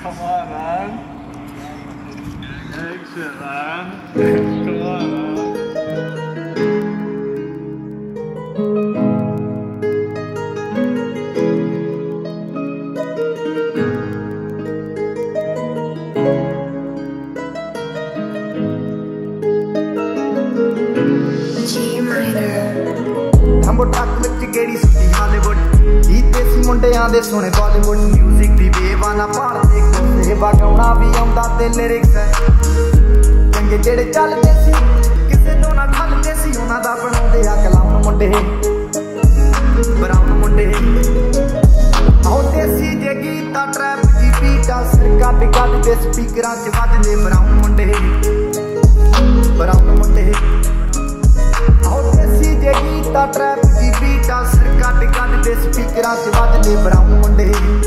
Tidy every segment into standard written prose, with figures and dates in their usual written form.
Come on, man. Excellent, man. Come on, man. हम्बो truck विच गेड़ी सुटी हालीवुड ही देसी मुंडियां दे सोने बॉलीवुड म्यूजिक दी बेवाना भारते कोसे गाउणा भी आउंदा ते लिरिक्स चंगे जेड़े चलदे सी किसे तो ना ठलदे सी उन्हां दा बनाउंदे आ कलाउन मुंडे ब्राउन मुंडे आओ देसी जे गीता ट्रैप दी बीटा सिर कट कट दे स्पीकरां च वजदे ब्राउन मुंडे आओ देसी जे गीता ट्रैप दी बीटा सिर कट कट दे स्पीकरां च वजदे ब्राउन मुंडे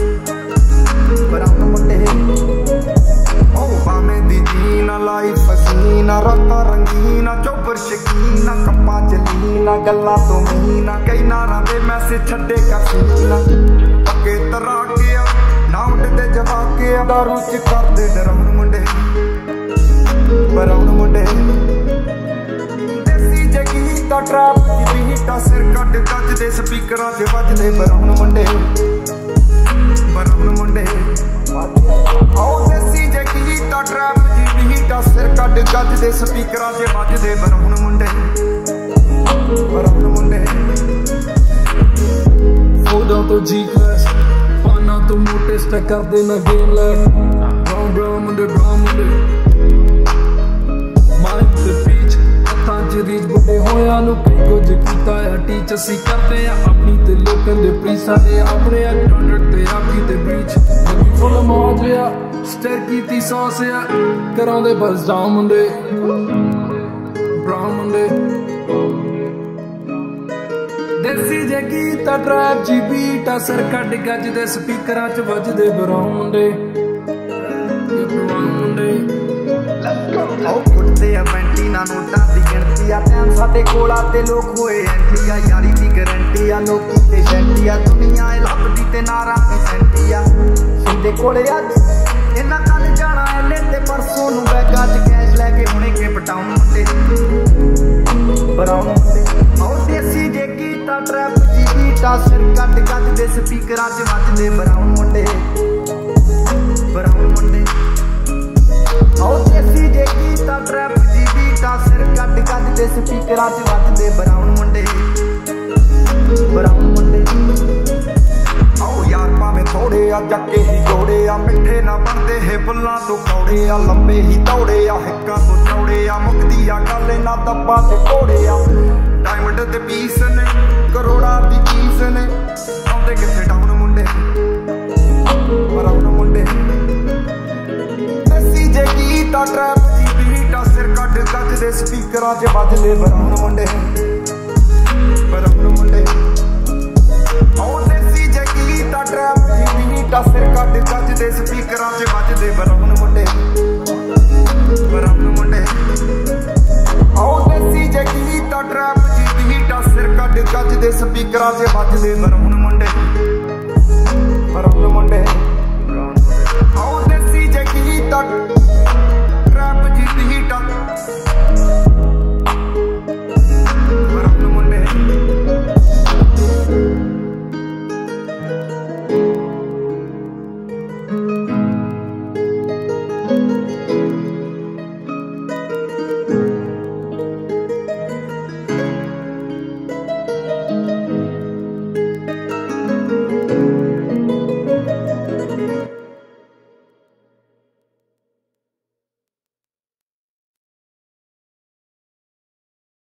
ओ बामे दी जीना लाइफ हसीना रातां रंगीना चौपर शकीना कप्पा चलीना गल्लां तो मीना कई नारां दे मैसेज छड्डे कर सीना पक्के तरा के ना उठदे जवा के दारू च करदे डराउन मुंडे ब्राउन मुंडे दा ट्रैप दी बीटा सिर कट कट दे स्पीकरां च वजदे ब्राउन मुंडे आओ देसी जे गीता ट्रैप दी बीटा सिर कट कट दे स्पीकरां च वजदे ब्राउन मुंडे फोड़ा तो जी क्लास पाना तो मोटे स्टैक कर देना गेम लैट ब्राउन मुंडे माइक ते पीच हत्थां च रीच बुड्ढे होया नु कई कुछ कीता है टीच असी करते हैं अपनी ते लोकां दे प्रीसा दे अपने कंट्रैक्ट ते आपकी ते ब्रीच फुल मौज आ स्टेर कीती सॉस आ करांदे बस डाउन मुंडे ब्राउन मुंडे देसी जे गीता ट्रैप जी बीटा सिर कट गज दे स्पीकरां च वजदे ब्राउन मुंडे आओ कुटदे आ बैंटीना नोटां दी गिणती आ टाइम साडे कोल आ ते लोक होए एंटी आ यारी दी गारंटी आ लोकी ते जंटी आ दुनिया ए लभदी ते नारा दी सेंटी आ सिंधे कोले अज इन्ना कल जाना ए लेते परसों नु बैगा च कैश लेके हुणे केप टाउन मुंडे ब्राउन मुंडे आओ देसी जे गीता ट्रैप जी बीटा सिर कट कट दे स्पीकरां च वजदे ब्राउन मुंडे आओ देसी जे गीता ट्रैप दी बीटा सिर कट कट दे स्पीकरां च वजदे ब्राउन मुंडे आओ यार भावें थोड़े आ जक्के ही जोड़े आ मिठे ना बनदे हे बुल्लां तो कौड़े आ लंबे ही दौड़े आ हिक्कां तो चौड़े आ मुकदी आ गल ना दब्बा ते घोड़े आ डायमंड ते पीस ने करोड़ा दी चीज ने आउंदे किथे डाउन मुंडे ब्राउन मुंडे जे गीता ट्रैप दी बीटा सिर कट कट दे स्पीकरां च वजदे ब्राउन मुंडे आओ देसी जे गीता ट्रैप दी बीटा सिर कट कट दे स्पीकरां च वजदे ब्राउन मुंडे आओ देसी जे गीता ट्रैप दी बीटा सिर कट कट दे स्पीकरां च वजदे ब्राउन मुंडे